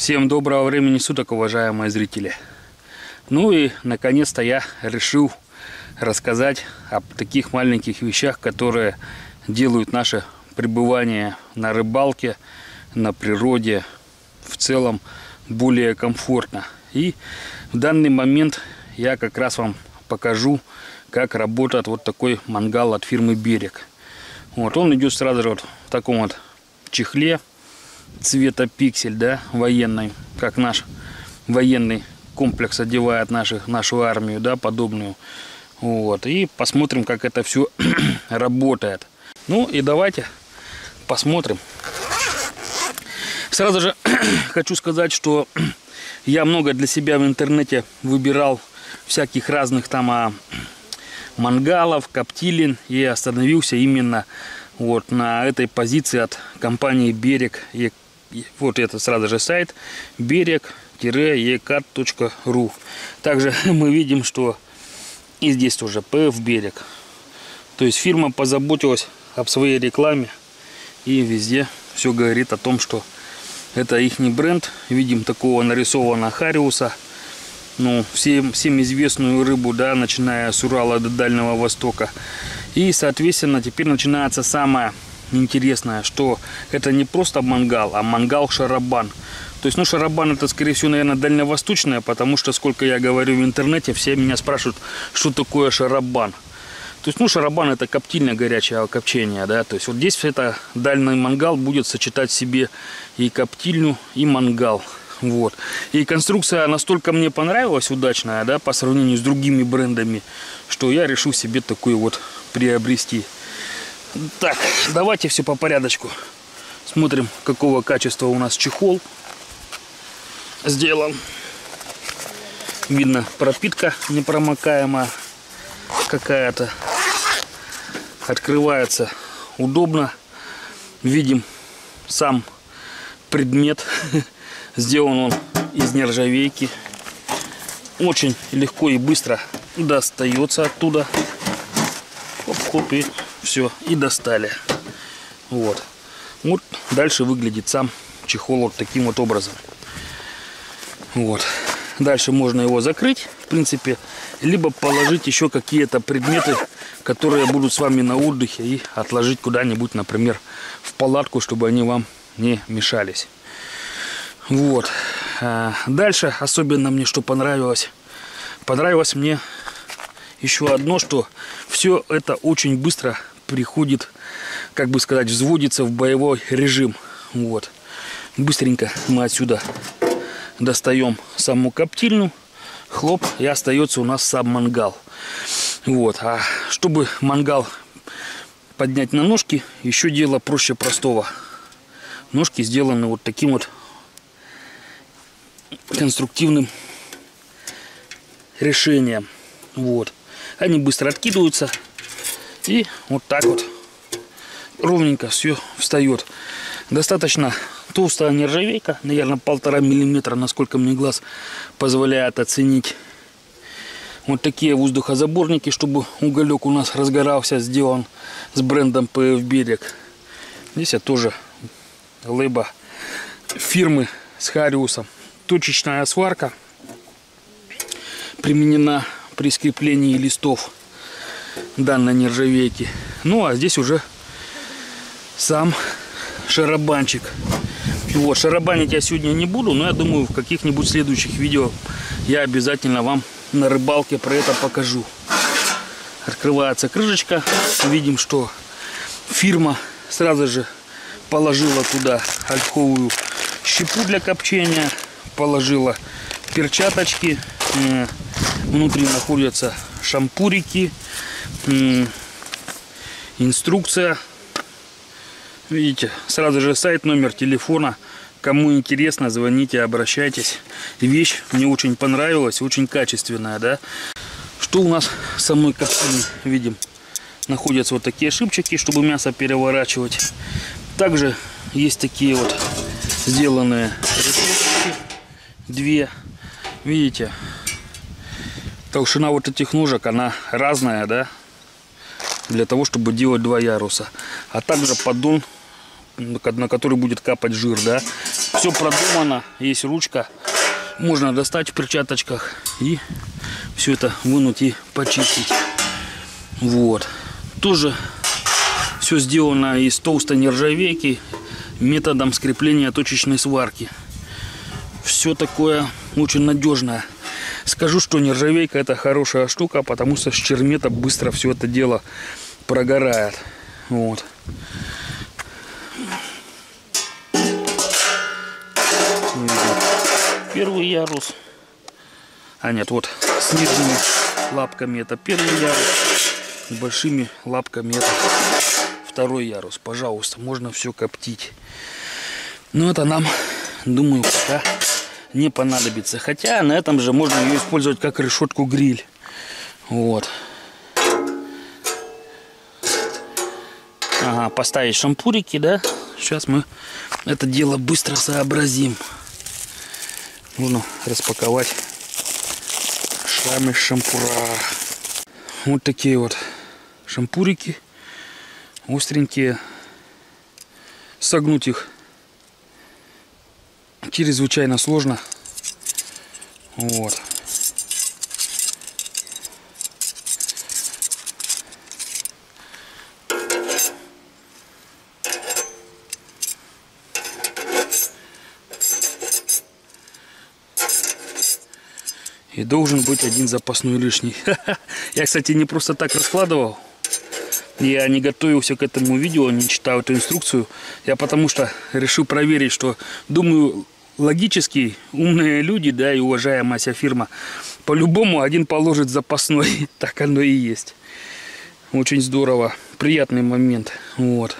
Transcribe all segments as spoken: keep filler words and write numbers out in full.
Всем доброго времени суток, уважаемые зрители. Ну и наконец-то я решил рассказать об таких маленьких вещах, которые делают наше пребывание на рыбалке, на природе в целом более комфортно. И в данный момент я как раз вам покажу, как работает вот такой мангал от фирмы Берег. Вот он идет сразу же вот в таком вот чехле цвета пиксель, да, военный, как наш военный комплекс одевает наших, нашу армию, да, подобную. Вот, и посмотрим, как это все работает. Ну и давайте посмотрим. Сразу же хочу сказать, что я много для себя в интернете выбирал всяких разных там а, мангалов, коптилин, и остановился именно вот на этой позиции от компании Берег. И, и вот это сразу же сайт берег е кат точка ру. Также мы видим, что и здесь тоже ПФ Берег. То есть фирма позаботилась об своей рекламе, и везде все говорит о том, что это ихний бренд. Видим такого нарисованного хариуса. Ну, всем, всем известную рыбу, да, начиная с Урала до Дальнего Востока. И, соответственно, теперь начинается самое интересное, что это не просто мангал, а мангал-шарабан. То есть, ну, шарабан это, скорее всего, наверное, дальневосточное, потому что, сколько я говорю в интернете, все меня спрашивают, что такое шарабан. То есть, ну, шарабан это коптильное горячее копчение, да. То есть, вот здесь это дальний мангал будет сочетать в себе и коптильню, и мангал. Вот. И конструкция настолько мне понравилась, удачная, да, по сравнению с другими брендами, что я решил себе такой вот приобрести. Так, давайте все по порядочку. Смотрим, какого качества у нас чехол сделан. Видно, пропитка непромокаемая какая-то. Открывается удобно. Видим сам предмет. Сделан он из нержавейки. Очень легко и быстро достается оттуда. Хоп-хоп, и все, и достали. Вот. Вот дальше выглядит сам чехол вот таким вот образом. Вот. Дальше можно его закрыть, в принципе, либо положить еще какие-то предметы, которые будут с вами на отдыхе, и отложить куда-нибудь, например, в палатку, чтобы они вам не мешались. Вот. Дальше особенно мне что понравилось. Понравилось мне еще одно, что все это очень быстро приходит, как бы сказать, взводится в боевой режим. Вот. Быстренько мы отсюда достаем саму коптильню, хлоп, и остается у нас сам мангал. Вот. А чтобы мангал поднять на ножки, еще дело проще простого. Ножки сделаны вот таким вот конструктивным решением. Вот. Они быстро откидываются, и вот так вот ровненько все встает. Достаточно толстая нержавейка, наверное, полтора миллиметра, насколько мне глаз позволяет оценить. Вот такие воздухозаборники, чтобы уголек у нас разгорался, сделан с брендом ПФ Берег. Здесь я тоже лейба фирмы с хариусом. Точечная сварка применена при скреплении листов данной нержавейки. Ну а здесь уже сам шарабанчик. Вот, шарабанить я сегодня не буду, но я думаю, в каких-нибудь следующих видео я обязательно вам на рыбалке про это покажу. Открывается крышечка. Видим, что фирма сразу же положила туда ольховую щепу для копчения, положила перчаточки, внутри находятся шампурики, инструкция. Видите, сразу же сайт, номер телефона. Кому интересно, звоните, обращайтесь. Вещь мне очень понравилась, очень качественная, да. Что у нас с самой коптильней? Видим, находятся вот такие шипчики, чтобы мясо переворачивать. Также есть такие вот сделанные решетки, две. Видите, толщина вот этих ножек, она разная, да, для того, чтобы делать два яруса. А также поддон на который будет капать жир, да. Все продумано, есть ручка. Можно достать в перчаточках и все это вынуть и почистить. Вот. Тоже все сделано из толстой нержавейки методом скрепления точечной сварки. Все такое очень надежное. Скажу, что нержавейка это хорошая штука, потому что с чермета быстро все это дело прогорает. Вот. Первый ярус. А нет, вот с нижними лапками это первый ярус. С большими лапками это второй ярус. Пожалуйста, можно все коптить. Но это нам, думаю, пока не понадобится. Хотя на этом же можно ее использовать как решетку гриль. Вот. Ага, поставить шампурики, да. Сейчас мы это дело быстро сообразим. Нужно распаковать шрамы шампура. Вот такие вот шампурики. Остренькие. Согнуть их чрезвычайно сложно. Вот. И должен быть один запасной лишний. Я, кстати, не просто так раскладывал. Я не готовился к этому видео, не читал эту инструкцию. Я потому что решил проверить, что, думаю, логически умные люди, да, и уважаемая вся фирма, по-любому один положит запасной. Так оно и есть. Очень здорово. Приятный момент. Вот.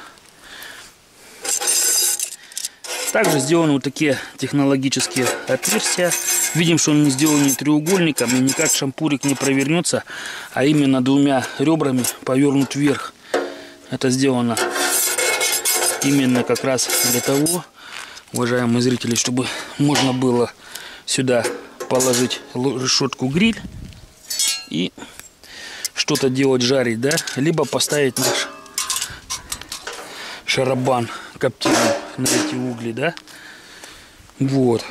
Также сделаны вот такие технологические отверстия. Видим, что он не сделан не треугольником и никак шампурик не провернется, а именно двумя ребрами повернут вверх. Это сделано именно как раз для того, уважаемые зрители, чтобы можно было сюда положить решетку гриль и что-то делать, жарить, да, либо поставить наш шарабан коптильный на эти угли, да. Вот.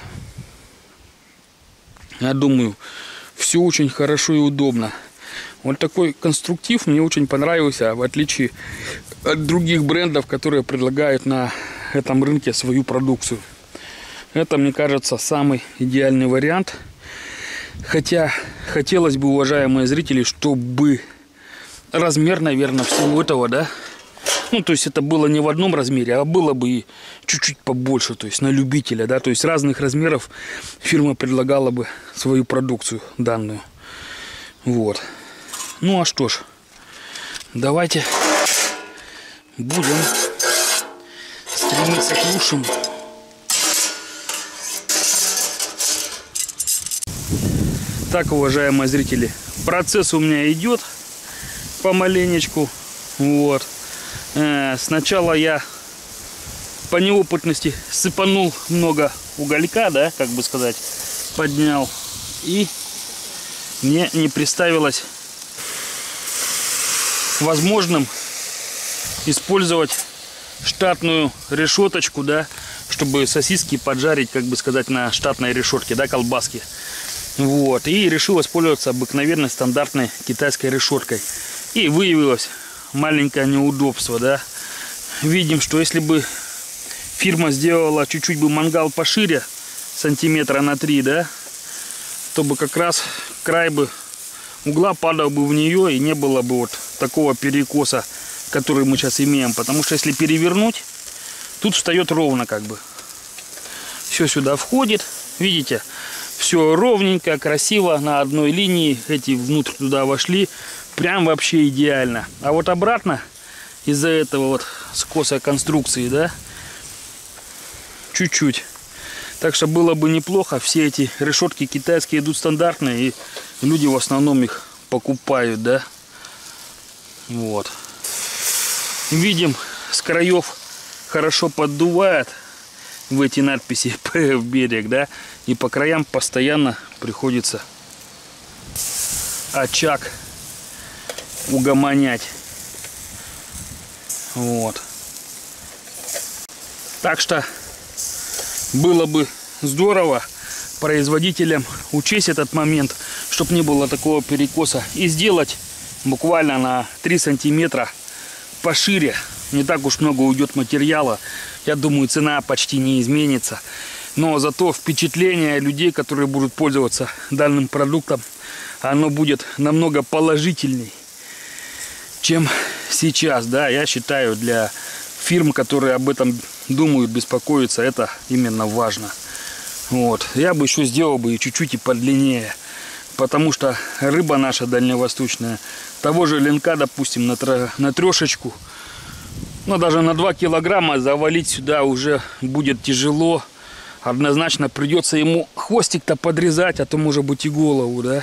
Я думаю, все очень хорошо и удобно. Вот такой конструктив мне очень понравился, в отличие от других брендов, которые предлагают на этом рынке свою продукцию. Это, мне кажется, самый идеальный вариант. Хотя хотелось бы, уважаемые зрители, чтобы размер, наверное, всего этого, да, ну, то есть это было не в одном размере, а было бы и чуть-чуть побольше, то есть на любителя, да, то есть разных размеров фирма предлагала бы свою продукцию данную. Вот. Ну, а что ж, давайте будем стремиться к лучшему. Так, уважаемые зрители, процесс у меня идет помаленечку. Вот. Сначала я по неопытности сыпанул много уголька, да, как бы сказать, поднял, и мне не представилось возможным использовать штатную решеточку, да, чтобы сосиски поджарить, как бы сказать, на штатной решетке, да, колбаски. Вот, и решил воспользоваться обыкновенной стандартной китайской решеткой. И выявилось маленькое неудобство, да. Видим, что если бы фирма сделала чуть-чуть бы мангал пошире, сантиметра на три, да, то бы как раз край бы угла падал бы в нее, и не было бы вот такого перекоса, который мы сейчас имеем. Потому что если перевернуть, тут встает ровно, как бы. Все сюда входит, видите, все ровненько, красиво, на одной линии. Эти внутрь туда вошли. Прям вообще идеально. А вот обратно, из-за этого вот скоса конструкции, да, чуть-чуть. Так что было бы неплохо. Все эти решетки китайские идут стандартные, и люди в основном их покупают, да. Вот. Видим, с краев хорошо поддувает в эти надписи «П» в берег, да. И по краям постоянно приходится очаг угомонять. Вот. Так что было бы здорово производителям учесть этот момент, чтобы не было такого перекоса, и сделать буквально на три сантиметра пошире. Не так уж много уйдет материала. Я думаю, цена почти не изменится. Но зато впечатление людей, которые будут пользоваться данным продуктом, оно будет намного положительней, чем сейчас. Да, я считаю, для фирм, которые об этом думают, беспокоятся, это именно важно. Вот. Я бы еще сделал бы и чуть-чуть и подлиннее. Потому что рыба наша дальневосточная, того же ленка, допустим, на, тр... на трешечку, ну даже на два килограмма завалить сюда уже будет тяжело. Однозначно придется ему хвостик-то подрезать, а то может быть и голову, да.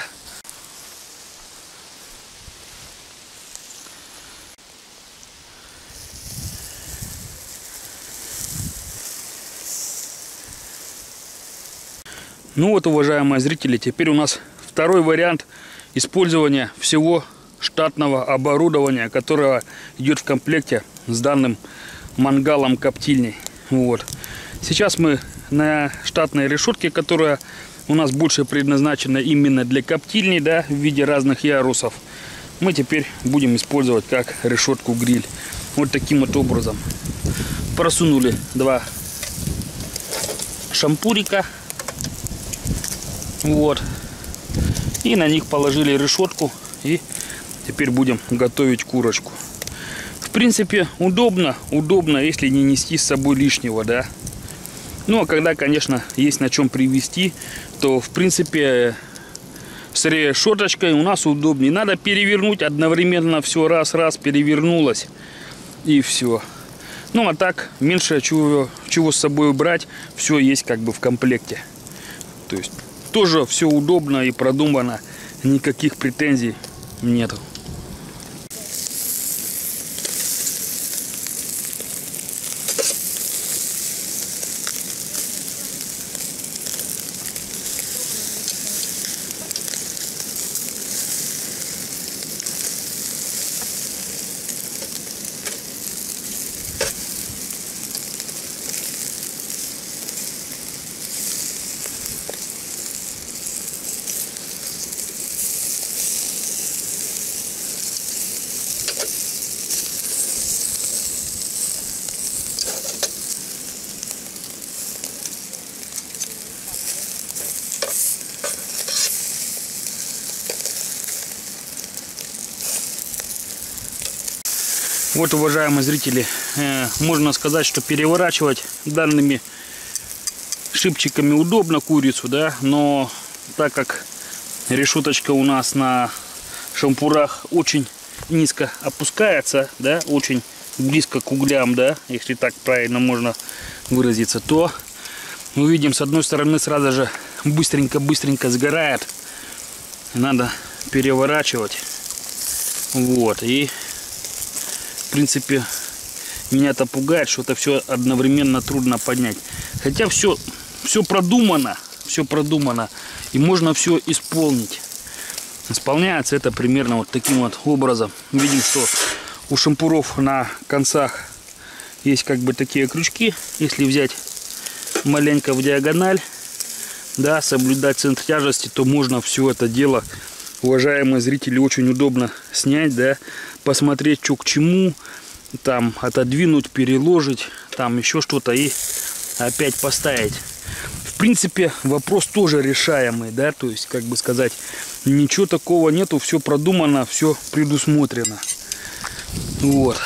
Ну вот, уважаемые зрители, теперь у нас второй вариант использования всего штатного оборудования, которое идет в комплекте с данным мангалом коптильней. Вот. Сейчас мы на штатной решетке, которая у нас больше предназначена именно для коптильни, да, в виде разных ярусов, мы теперь будем использовать как решетку гриль. Вот таким вот образом. Просунули два шампурика. Вот. И на них положили решетку. И теперь будем готовить курочку. В принципе, удобно, удобно, если не нести с собой лишнего, да. Ну, а когда, конечно, есть на чем привезти, то, в принципе, с решеточкой у нас удобнее. Надо перевернуть одновременно все, раз-раз перевернулось, и все. Ну, а так, меньше чего, чего с собой брать, все есть как бы в комплекте. То есть, тоже все удобно и продумано, никаких претензий нету. Вот, уважаемые зрители, э, можно сказать, что переворачивать данными шипчиками удобно курицу, да, но так как решеточка у нас на шампурах очень низко опускается, да, очень близко к углям, да, если так правильно можно выразиться, то мы видим, с одной стороны сразу же быстренько-быстренько сгорает. Надо переворачивать. Вот, и в принципе, меня это пугает, что это все одновременно трудно поднять. Хотя все, все продумано, все продумано, и можно все исполнить. Исполняется это примерно вот таким вот образом. Видим, что у шампуров на концах есть как бы такие крючки. Если взять маленько в диагональ, да, соблюдать центр тяжести, то можно все это дело, уважаемые зрители, очень удобно снять, да, посмотреть, что к чему, там отодвинуть, переложить, там еще что-то и опять поставить. В принципе, вопрос тоже решаемый, да, то есть, как бы сказать, ничего такого нету, все продумано, все предусмотрено. Вот.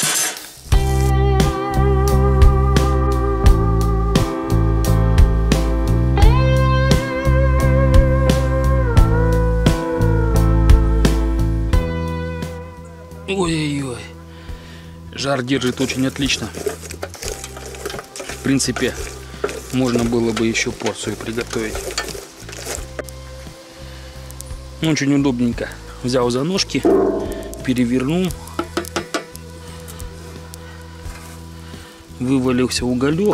Ой-ой-ой, жар держит очень отлично. В принципе, можно было бы еще порцию приготовить. Очень удобненько. Взял за ножки, перевернул, вывалился уголек.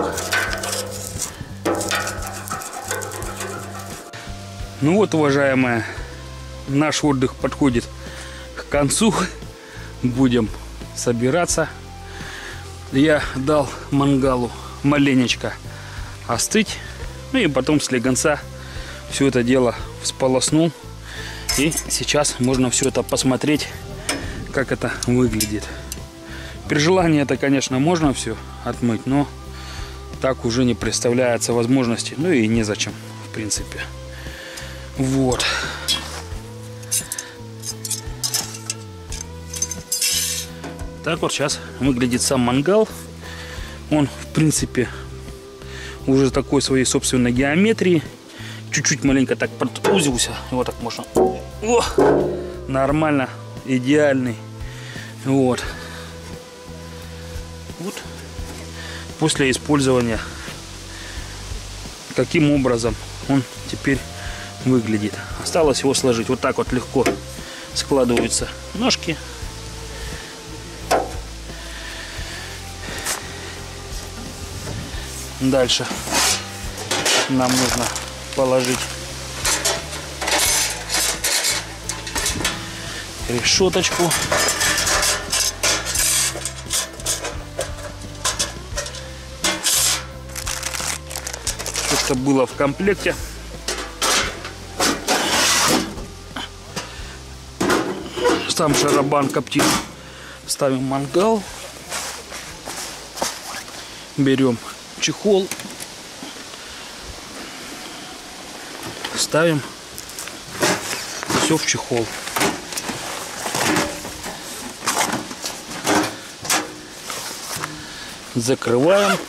Ну вот, уважаемые, наш отдых подходит к концу. Будем собираться. Я дал мангалу маленечко остыть. Ну и потом слегонца все это дело всполоснул. И сейчас можно все это посмотреть, как это выглядит. При желании это, конечно, можно все отмыть, но так уже не представляется возможности. Ну и незачем, в принципе. Вот. Так вот сейчас выглядит сам мангал. Он, в принципе, уже такой своей собственной геометрии. Чуть-чуть маленько так подузился. Вот так можно. О, нормально, идеальный. Вот. Вот. После использования, каким образом он теперь выглядит. Осталось его сложить. Вот так вот легко складываются ножки. Дальше нам нужно положить решеточку. Что было в комплекте. Сам шарабан коптит. Ставим мангал. Берем чехол. Ставим все в чехол. Закрываем.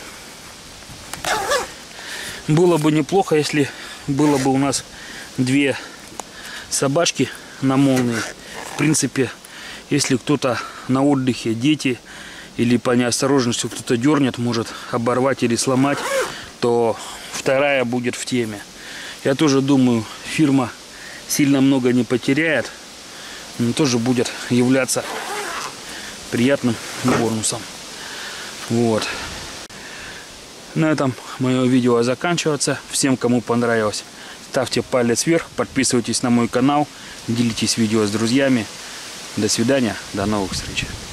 Было бы неплохо, если было бы у нас две собачки на молнии. В принципе, если кто-то на отдыхе, дети, или по неосторожности кто-то дернет, может оборвать или сломать, то вторая будет в теме. Я тоже думаю, фирма сильно много не потеряет, но тоже будет являться приятным бонусом. Вот. На этом мое видео заканчивается. Всем, кому понравилось, ставьте палец вверх, подписывайтесь на мой канал, делитесь видео с друзьями. До свидания, до новых встреч.